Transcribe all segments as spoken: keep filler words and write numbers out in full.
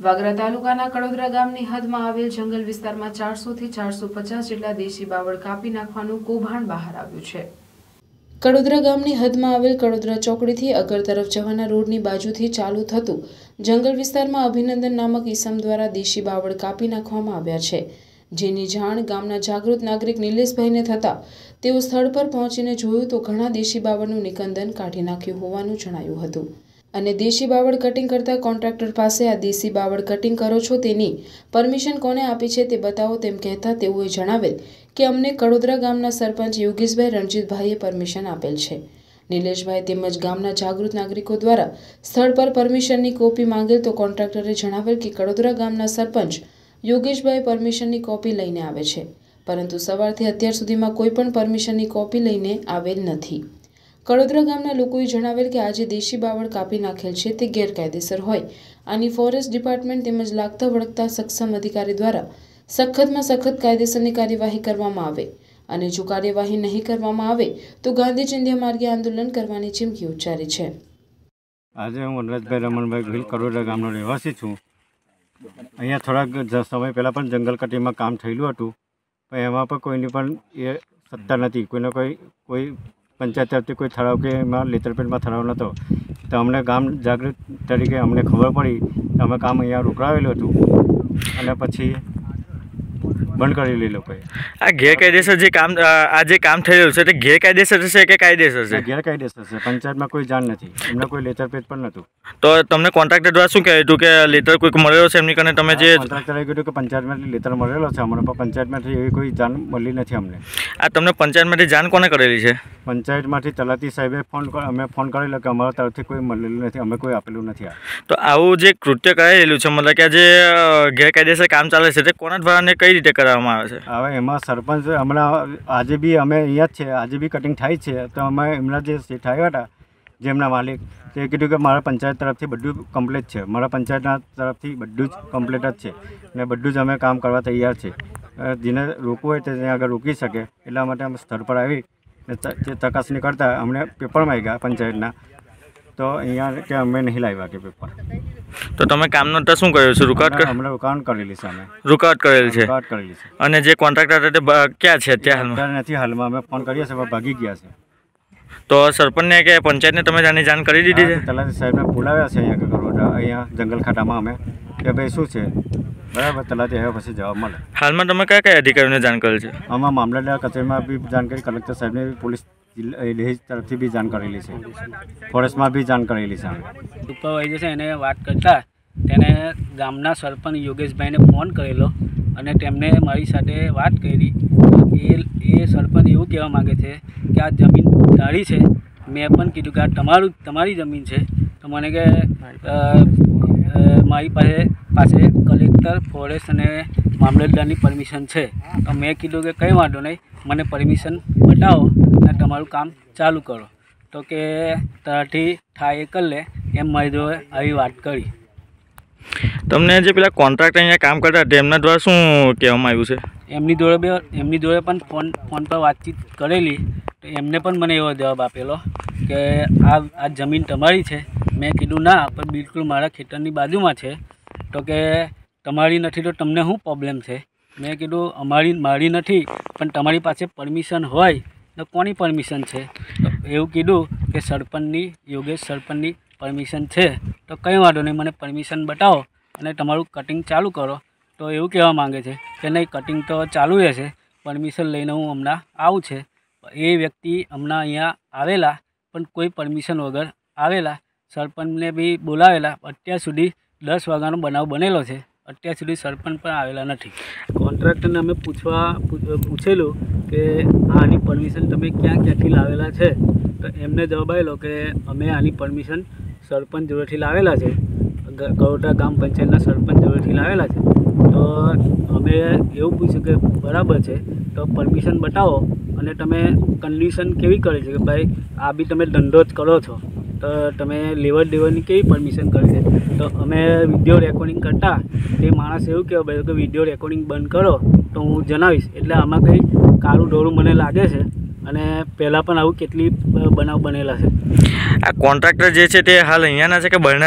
વાગરા તાલુકાના કડોદરા ગામની હદમાં આવેલ જંગલ વિસ્તારમાં ચારસો થી ચારસો પચાસ જેટલા દેશી બાવળ કાપી નાખવાનું કૌભાંડ બહાર આવ્યું છે। કડોદરા ગામની હદમાં આવેલ કડોદરા ચોકડીથી અગર તરફ જવાના રોડની બાજુથી ચાલુ થતું જંગલ વિસ્તારમાં અભિનંદન નામક ઈસમ દ્વારા દેશી બાવળ કાપી નાખવામાં આવ્યા છે, જેની જાણ ગામના જાગૃત નાગરિક નિલેશભાઈને થતા તેઓ સ્થળ પર પહોંચીને જોયું તો ઘણા દેશી બાવળનું નિકંદન કાઢી નાખ્યું હોવાનું જણાયું હતું અને દેશી બાવળ કટિંગ કરતા કોન્ટ્રાક્ટર પાસે આ દેશી બાવળ કટિંગ કરો છો તેની પરમિશન કોને આપી છે તે બતાવો તેમ કહેતા તેઓએ જણાવેલ કે અમને કડોદરા ગામના સરપંચ યોગેશભાઈ રણજીતભાઈએ પરમિશન આપેલ છે। નિલેશભાઈ તેમજ ગામના જાગૃત નાગરિકો દ્વારા સ્થળ પર પરમિશનની કોપી માંગેલ તો કોન્ટ્રાક્ટરે જણાવેલ કે કડોદરા ગામના સરપંચ યોગેશભાઈ પરમિશનની કોપી લઈને આવે છે, પરંતુ સવારથી અત્યાર સુધીમાં કોઈ પણ પરમિશનની કોપી લઈને આવેલ નથી। કડોદરા ગામના લોકોએ જણાવેલ કે આજે દેશી બાવળ કાપી નાખેલ છે તે ગેરકાયદેસર હોય આની ફોરેસ્ટ ડિપાર્ટમેન્ટ તેમજ લાગતા વળગતા સક્ષમ અધિકારી દ્વારા સખતમાં સખત કાયદેસરની કાર્યવાહી કરવામાં આવે અને જો કાર્યવાહી નહીં કરવામાં આવે તો ગાંધી ચિંધ્યા માર્ગે આંદોલન કરવાની ચીમકી ઉચ્ચારી છે। આજે હું વનરાજભાઈ રમણભાઈ ગોહિલ કડોદરા ગામનો રહેવાસી છું। અહીંયા થોડાક સમય પહેલાં પણ જંગલ કટિંગમાં કામ થયેલું હતું, પણ એમાં પણ કોઈની પણ એ સત્તા નથી, કોઈને કોઈ કોઈ પંચાયત તરફથી કોઈ ઠરાવ કે એમાં લેતરપેટમાં ઠરાવ નહોતો, તો અમને ગામ જાગૃત તરીકે અમને ખબર પડી તો અમે કામ અહીંયા રોકડાવેલું હતું અને પછી બંધ કરી લે લોકોએ। આ ગેરકાયદેસર જે કામ આ જે કામ થઈ રહ્યું છે તે ગેરકાયદેસર છે કે કાયદેસર છે? ગેરકાયદેસર છે, પંચાયતમાં કોઈ જાણ નથી, એમને કોઈ લેતરપેટ પણ નહોતું। તો તમને કોન્ટ્રાક્ટર દ્વારા શું કહ્યું હતું કે લેટર કોઈક મળેલો છે એમની કને? તમે જે કોન્ટ્રાક્ટરે કીધું કે પંચાયતમાંથી લેટર મળેલો છે, અમને પણ પંચાયતમાંથી એવી કોઈ જાણ મળી નથી અમને। આ તમને પંચાયતમાંથી જાણ કોને કરેલી છે? પંચાયતમાંથી તલાટી સાહેબે ફોન અમે ફોન કરેલો કે અમારા તરફથી કોઈ મળેલું નથી, અમે કોઈ આપેલું નથી। આ તો આવું જે કૃત્ય કરાયેલું છે, મતલબ કે આ જે ગેરકાયદેસર કામ ચાલે છે તે કોના દ્વારા ને કઈ રીતે કરવામાં આવે છે? હવે એમાં સરપંચ હમણાં આજે બી અમે અહીંયા જ છે, આજે બી કટિંગ થાય છે, તો અમે એમના જે શેઠ આવ્યા હતા જેમના માલિક તે કીધું કે મારા પંચાયત તરફથી બધું કમ્પ્લીટ છે, મારા પંચાયતના તરફથી બધું જ કમ્પ્લીટ જ છે અને બધું જ અમે કામ કરવા તૈયાર છે। જેને રોકવું હોય તે ત્યાં આગળ રોકી શકે, એટલા માટે અમે સ્થળ પર આવી તે ચકાસણી કરતાં અમને પેપરમાં આવી ગયા પંચાયતના, તો અહીંયા કે અમે નહીં લાવ્યા કે પેપર। તો તમે કામનો તો શું કર્યું છે? રૂકાવટ કર અમને રૂકાવટ કરેલી છે, અમે રૂકાવટ કરેલી છે રૂકાવટ કરેલી છે। અને જે કોન્ટ્રાક્ટર તે ક્યાં છે અત્યારે? અત્યારે નથી, હાલમાં અમે ફોન કરીએ છીએ, ભાગી ગયા છે। તો સરપંચને કે પંચાયતને તમે આની જાણ કરી દીધી છે? તલાટી સાહેબને બોલાવ્યા છે અહીંયા કરોડા અહીંયા જંગલ ખાતામાં અમે કે ભાઈ શું છે, બરાબર તલાટી આવ્યા પછી જવાબ મળે। હાલમાં તમે કયા કયા અધિકારીઓને જાણ કરેલ છે? આમાં મામલતદાર કચેરીમાં બી જાણ કરી, કલેક્ટર સાહેબને બી, પોલીસ દહેજ તરફથી બી જાણ કરેલી છે, ફોરેસ્ટમાં બી જાણ કરેલી છે અમે। સુપરવાઇઝર છે એને વાત કરતા તેને ગામના સરપંચ યોગેશભાઈને ફોન કરેલો અને તેમને મારી સાથે વાત કરી। એ એ સરપંચ એવું કહેવા માગે છે કે આ જમીન તારી છે, મેં પણ કીધું કે આ તમારું તમારી જમીન છે, તો મને કે મારી પાસે પાસે કલેક્ટર ફોરેસ્ટ અને મામલતદારની પરમિશન છે, તો મેં કીધું કે કંઈ વાંધો નહીં, મને પરમિશન બતાવો અને તમારું કામ ચાલુ કરો, તો કે તારાથી થાય એ કરી લે એમ મારી જોડે આવી વાત કરી। તમને જે પેલા કોન્ટ્રાક્ટર અહીંયા કામ કરતા તેમના દ્વારા શું કહેવામાં આવ્યું છે? એમની જોડે બે એમની જોડે પણ ફોન ફોન પર વાતચીત કરેલી, તો એમને પણ મને એવો જવાબ આપેલો કે આ આ જમીન તમારી છે। મેં કીધું ના, પણ બિલકુલ મારા ખેતરની બાજુમાં છે, તો કે તમારી નથી તો તમને શું પ્રોબ્લેમ છે? મેં કીધું અમારી મારી નથી, પણ તમારી પાસે પરમિશન હોય તો કોની પરમિશન છે? તો એવું કીધું કે સરપંચની, યોગેશ સરપંચની પરમિશન છે, તો કંઈ વાંધો નહીં, મને પરમિશન બતાવો અને તમારું કટિંગ ચાલુ કરો। તો એવું કહેવા માંગે છે કે નહીં, કટિંગ તો ચાલુ રહેશે, પરમિશન લઈને હું હમણાં આવું છે। એ વ્યક્તિ હમણાં અહીંયા આવેલા પણ કોઈ પરમિશન વગર આવેલા, સરપંચને બી બોલાવેલા, અત્યાર સુધી દસ વાગ્યાનો બનાવ બનેલો છે, અત્યાર સુધી સરપંચ પણ આવેલા નથી। કોન્ટ્રાક્ટરને અમે પૂછવા પૂછેલું કે આની પરમિશન તમે ક્યાં ક્યાંથી લાવેલા છે, તો એમને જવાબ આવેલો કે અમે આની પરમિશન સરપંચ જોડેથી લાવેલા છે, કડોદરા ગામ પંચાયતના સરપંચ જોડેથી લાવેલા છે। તો અમે એવું પૂછ્યું કે બરાબર છે, તો પરમિશન બતાવો અને તમે કન્ડિશન કેવી કરી છે કે ભાઈ આ બી તમે ધંધો જ કરો છો, તો તમે લેવડ દેવડની કેવી પરમિશન કરી છે? તો અમે વિડીયો રેકોર્ડિંગ કરતા તે માણસ એવું કહેવા ભાઈ કે વિડીયો રેકોર્ડિંગ બંધ કરો તો હું જણાવીશ, એટલે આમાં કંઈ કાળું ડોળું મને લાગે છે અને પહેલાં પણ આવું કેટલી બનાવ બનેલા છે। આ કોન્ટ્રાક્ટર જે છે તે હાલ અહીંયાના છે કે બહારના છે?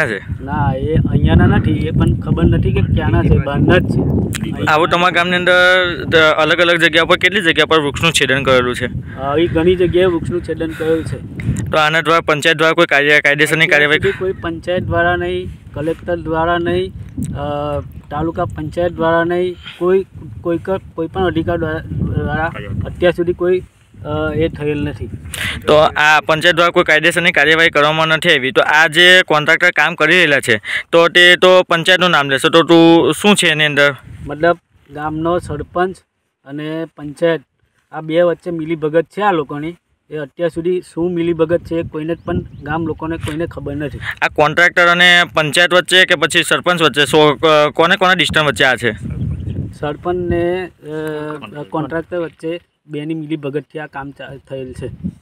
ના એ અહીંયાના નથી, એ પણ ખબર નથી કે ક્યાંના છે, બહારના જ છે. આવું તમારા ગામની અંદર અલગ અલગ જગ્યા પર કેટલી જગ્યા પર વૃક્ષનું છેદન કરેલું છે? આવી ઘણી જગ્યાએ વૃક્ષનું છેદન કરેલું છે. તો આના દ્વારા પંચાયત દ્વારા કોઈ કાર્ય કાયદેસરની કાર્યવાહી? કોઈ પંચાયત દ્વારા નહીં, કલેક્ટર દ્વારા નહીં, તાલુકા પંચાયત દ્વારા નહીં, કોઈ કોઈ કોઈ પણ અધિકાર દ્વારા અત્યાર સુધી કોઈ એ થયેલ નથી. તો આ પંચાયત દ્વારા કોઈ કાયદેસરની કાર્યવાહી કરવામાં નથી આવી, તો આ જે કોન્ટ્રાક્ટર કામ કરી રહેલા છે તો તે તો પંચાયતનું નામ લેશે, તો તું શું છે એની અંદર? મતલબ ગામનો સરપંચ અને પંચાયત આ બે વચ્ચે મિલીભગત છે આ લોકોની. એ અત્યાર સુધી શું મિલીભગત છે કોઈને જ પણ ગામ લોકોને કોઈને ખબર નથી. આ કોન્ટ્રાક્ટર અને પંચાયત વચ્ચે કે પછી સરપંચ વચ્ચે સો કોને કોના ડિસ્ટન્સ વચ્ચે આ છે? સરપંચ ને કોન્ટ્રાક્ટર વચ્ચે બેની મિલીભગતથી આ કામ થયેલ છે.